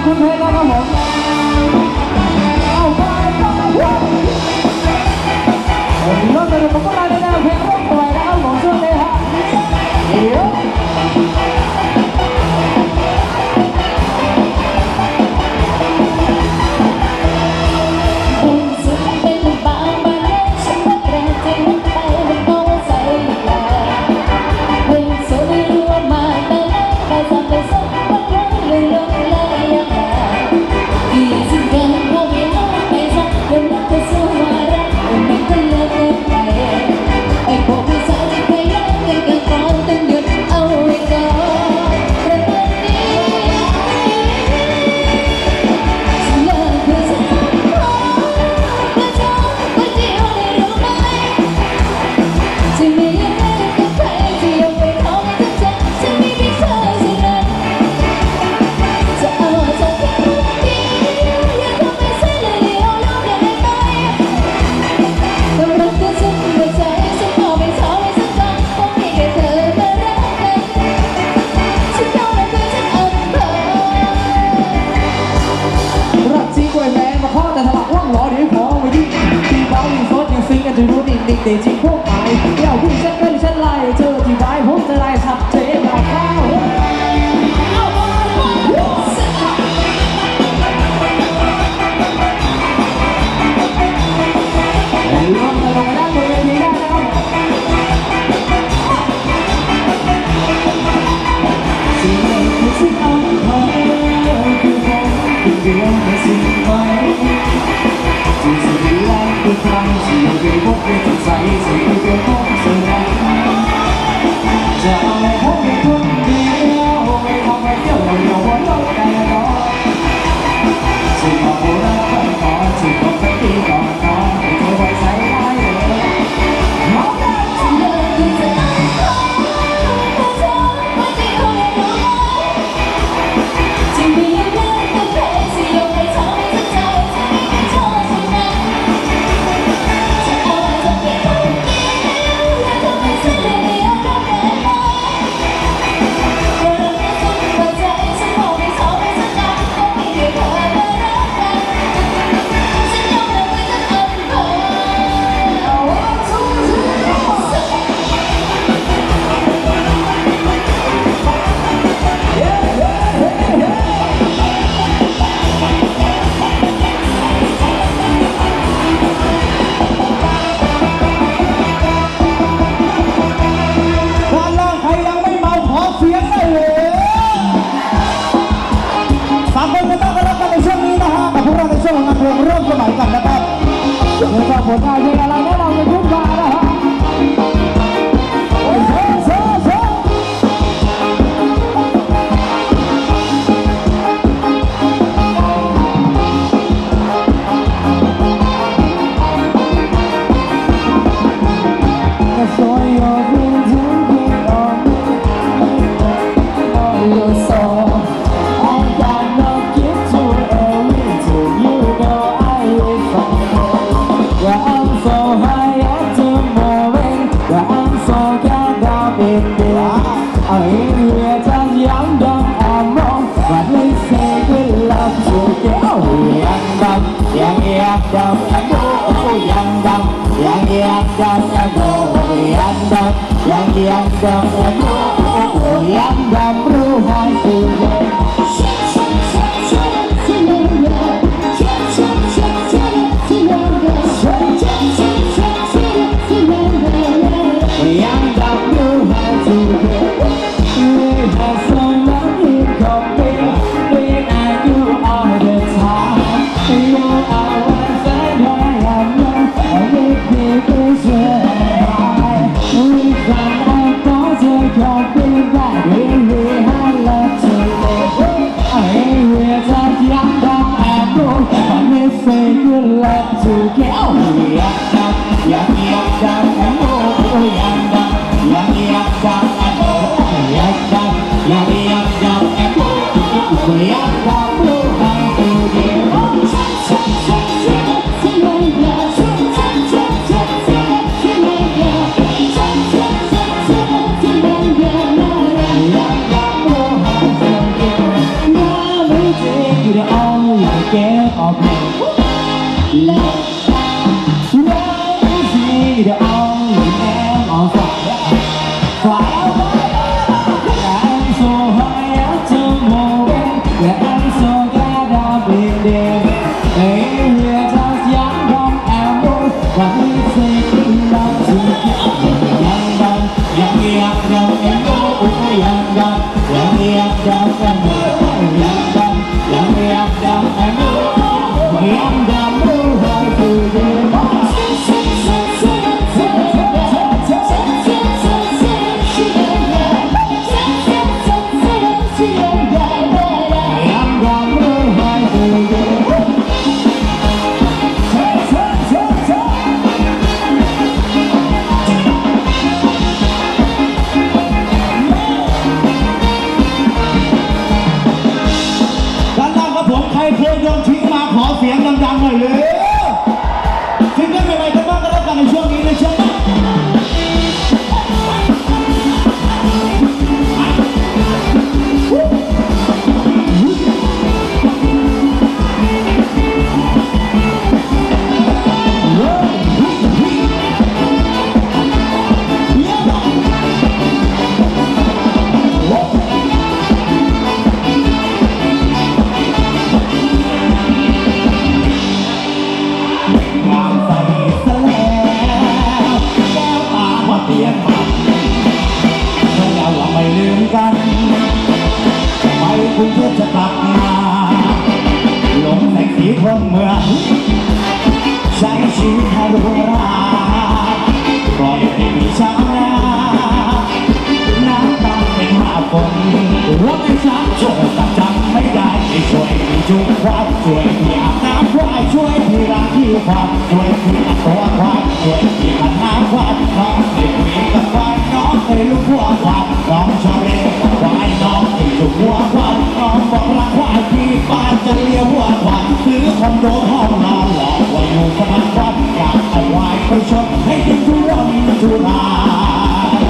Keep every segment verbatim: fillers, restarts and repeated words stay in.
คุณเพชรนะครับผมเอาไปไปรถเลยผมก็มาในแนวเพลงร้องปล่อยนะครับผมช่วงนี้ฮะเดี๋ยวจะรู้ดิ่งดิ่งแต่จริงพวกไหนเดี๋ยวพี่ฉันเป็นฉันไล่เธอที่ไว้ผมจะไล่ชัดเจนเราเข้ารวมกันลงมาด้านบนเวทีได้นะครับสิ่งใดคือสิ่งอันใดคือผมคือเรื่องในสิ่งใดสิ่งสิ่งใดคือใครสิ่งใดพบเป็นจิตใจสิ่งใดพบสิ่งใดจะเอาให้พบเป็นคนเดียวไม่ทำให้เที่ยวเราเดียววันโลกได้หรอกสิ่งของโบราณต้องขอสิ่งของเป็นปีก่อนขอให้เธอไว้ใส่ได้เลยมองได้สิ่งใดคือจะต้องขอแต่เธอไม่ได้เอาให้รู้สิ่งที่ยังไม่ต้องเพลสิ่งยกให้เธอไม่สนใจสิ่งที่เธอสิ่งนั้นจะเอาให้เธอเป็นคนเดียวและเธอไม่สนใจในอารมณ์ใดๆเมื่อเราไม่ต้องเปิดใจฉันบอกให้เธอไม่สนใจก็ไม่ได้เธอมารักกันฉันยอมรับไว้ทั้งอำเภอเอาไว้ทุกทีด้านล่างใครยังไม่เมาขอเสียงได้เลยสามคนจะต้องกันแล้วกันในช่วงนี้นะฮะกับพวกเราในช่วงงานเพลงเริ่มสมัยกันนะครับเดี๋ยวจะผลงานเพลงอะไรแนะนำกันทุกวันนะฮะโอ้โหโซ่โซ่ก็สวยยอดเยี่ยมถึงที่ออกYou're so I got no gift to everything you know I will find Yeah I'm so high at the moment Yeah I'm so caught up in this I'm in here just young dumb and wrong But we say we love to get Oh young dumb Young young dumb and oh young dumb Young young dumb and oh young dumb Young young dumb and oh young dumb รู้หายไปเลยยังดำรู้หายไปเลย We have so much in common We and you all the time You are one friend I am young And we keep it straight We find out cause of coffee that we really have love to live I ain't here just young, dumb and broke But we say good luck to get Oh, young, dumb, young, young, dumb and broke Oh, young, dumb, young, young, dumb and broke Oh, young, dumb, young, young, dumb and broke Oh, young, dumb, blue, high to get Oh, check, check, check, check, check, my love Check, check, check, check, check, check, my love Check, check, check, check, check, my love Young, dumb, blue, high to get Now we take it ลี่ยนผันสัญญาว่าไม่ลืมกันไปกรุงเทพจะกลับมาหลงในสีคนเมืองใช้ชีวิตให้หรูหราปล่อยให้มีชาวนาน้ำตาเป็นหน้าฝนรักไม่ช้ำช่วยตัดจำไม่ได้ช่วยพี่จุกควายช่วยพี่อาบน้ำควายช่วยพี่ล้างที่ควายช่วยพี่ตัดตัวควายช่วยพี่ขัดน้ำควายน้องเคยคุยกับควายน้องเคยลูกหัวควายน้องชอบเล่นกับควายน้องเคยจุกหัวควายน้องบอกรักควายพี่ป้าจะเลี้ยงหัวควายซื้อคอนโดห้องนอนหลอกว่าอยู่สมัครควายอยากเอาควายไปชนให้กินทุรนทุราย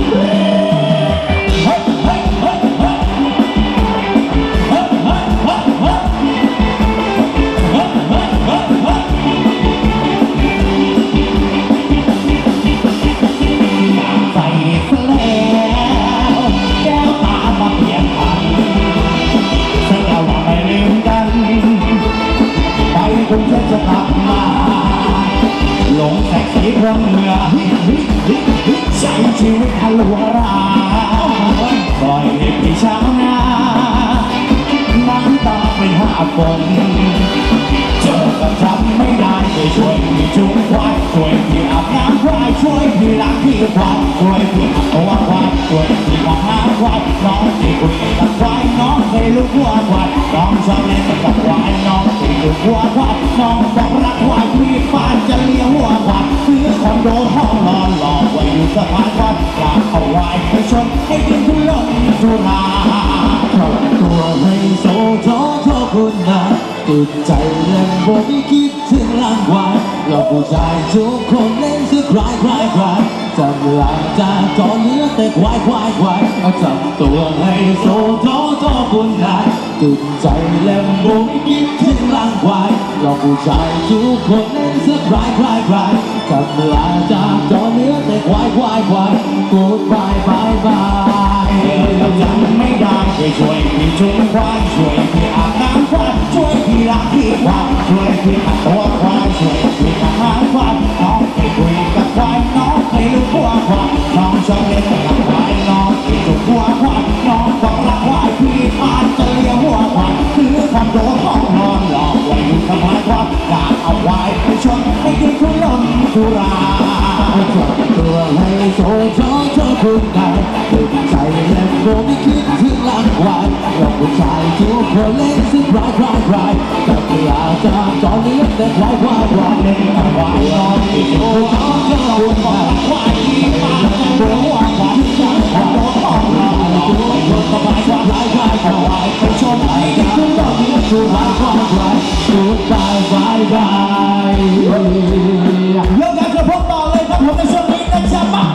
คงจะกลับมาหลงแสงสีคนเมืองใช้ชีวิตฮัลโหลราปล่อยให้พี่ชาวนาน้ำตาเป็นหาฝนเจอกับจำไม่ได้ช่วยพี่จุกควายช่วยพี่อาบน้ำควายช่วยพี่ล้างที่ควายช่วยพี่ขัดตัวควายช่วยพี่ขัดน้ำควายน้องที่คุยกับควายน้องเคยลูกหัวควายน้องชอบเล่นกับควายน้องที่ลูกหัวควายน้องบอกรักควายพี่ป้าจะเลี้ยงหัวควายซื้อคอนโดห้องนอนหลอกว่าอยู่สะพานควายอยากเอาควายไปชนให้กินทุลนทุราครอบตัวให้โซโจโทคุณนะติดใจเล่นโบไม่คิดถึงร่างวายเราผู้ชายทุกคนเล่นซื้อคลายคลายคลายจำหลังจากก่อนเนื้อแต่ควายควายควายจำตัวให้โซโจโทคุณนะติดใจเล่นโบไม่คิดถึงร่างวายเราผู้ชายทุกคนเล่นซื้อคลายคลายคลายจำหลังจากก่อนเนื้อแต่ควายควายควายกูดบายบายบายเราจำไม่ได้ช่วยพี่จุงควายช่วยพี่อาบน้ำควายช่วยพี่ล้างที่ควายช่วยพี่ขัดตัวควายช่วยพี่ขัดหางควายน้องเคยคุยกับควายน้องเคยลูกหัวควายน้องชอบเล่นกับควายน้องเคยจุกหัวควายน้องบอกรักควายพี่อาจจะเลี้ยงหัวควายซื้อคอนโดห้องนอนหลอกว่าอยู่สบายควายอยากเอาควายไปชนให้กินทุลนทุราจบตัวให้โซโจโจคุณได้ติดใจเล่นโบไม่คิดถึงร่างควายเราผู้ชายทุกคนเล่นซึ่งคลายคลายคลายแต่เวลาจะตอนนี้แต่ควายควายควายเล่นกับควายนอนที่โซโจโจคุณได้ควายที่มาโดนควายควายที่ควายโดนห้องเราทุกคนสบายควายคลายคลายควายไปชมไอ้ที่คุณต้องมีควายควายควายกูดบายบายบายยกการกระพบต่อเลยครับผมในช่วงนี้นะจ๊ะมา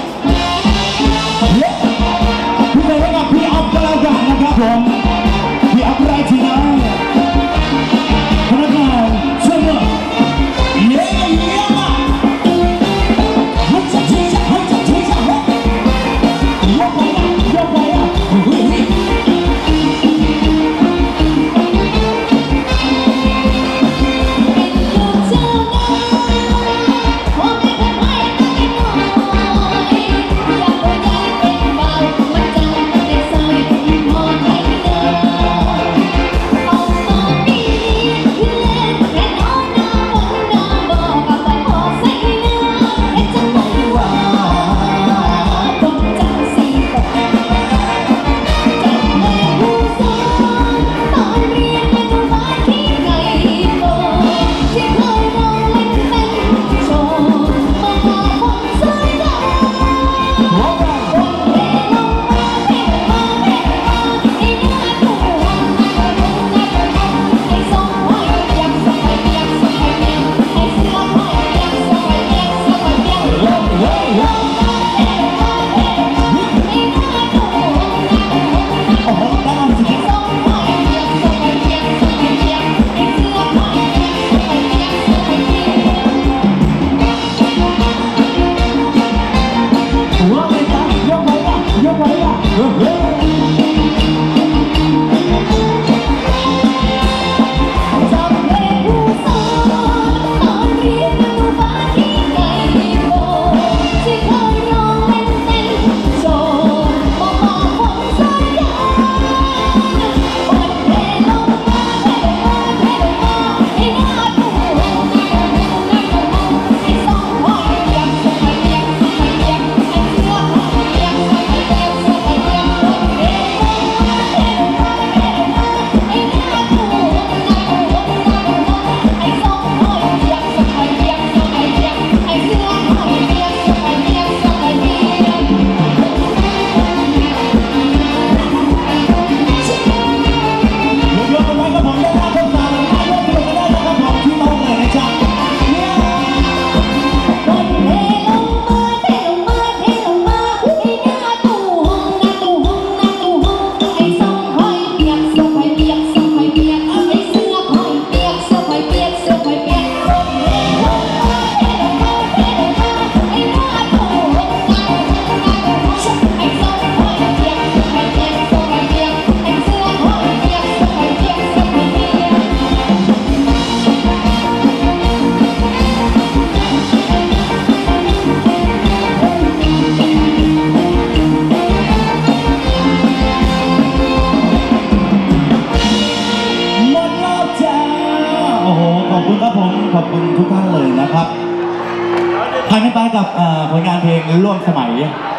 พี่เลยกับพี่อัพก็แล้วกันนะครับผมพี่อัพไรที่ไหนพนักงานเชื่อว่าเย้เย้มาให้จัดที่จะให้จัดที่จะยกไปอ่ะยกไปอ่ะขอบคุณทุกท่านเลยนะครับผ่านไปกับเอ่อผลงานเพลงร่วมสมัย